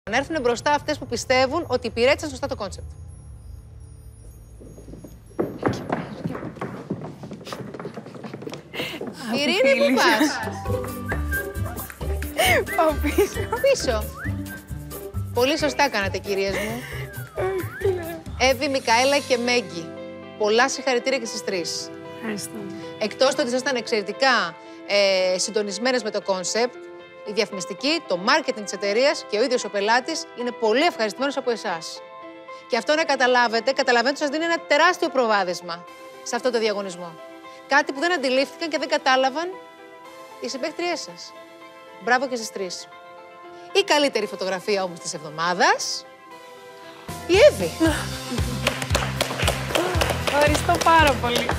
Να έρθουν μπροστά αυτές που πιστεύουν ότι υπηρέτησαν σωστά το κόνσεπτ. Ειρήνη, πού πας? Πάω πίσω. Πίσω. Πολύ σωστά κάνατε, κυρίες μου. Εύη, Μικαέλα και Μέγκη. Πολλά συγχαρητήρια και στις τρεις. Ευχαριστώ. Εκτός του ότι ήσασταν εξαιρετικά συντονισμένες με το κόνσεπτ, η διαφημιστική, το μάρκετινγκ της εταιρείας και ο ίδιος ο πελάτης είναι πολύ ευχαριστημένος από εσάς. Και αυτό να καταλαβαίνετε ότι σας δίνει ένα τεράστιο προβάδισμα σε αυτό το διαγωνισμό. Κάτι που δεν αντιλήφθηκαν και δεν κατάλαβαν οι συμπαίχτριές σας. Μπράβο και στις τρεις. Η καλύτερη φωτογραφία όμως της εβδομάδας, η Εύη. Ευχαριστώ πάρα πολύ.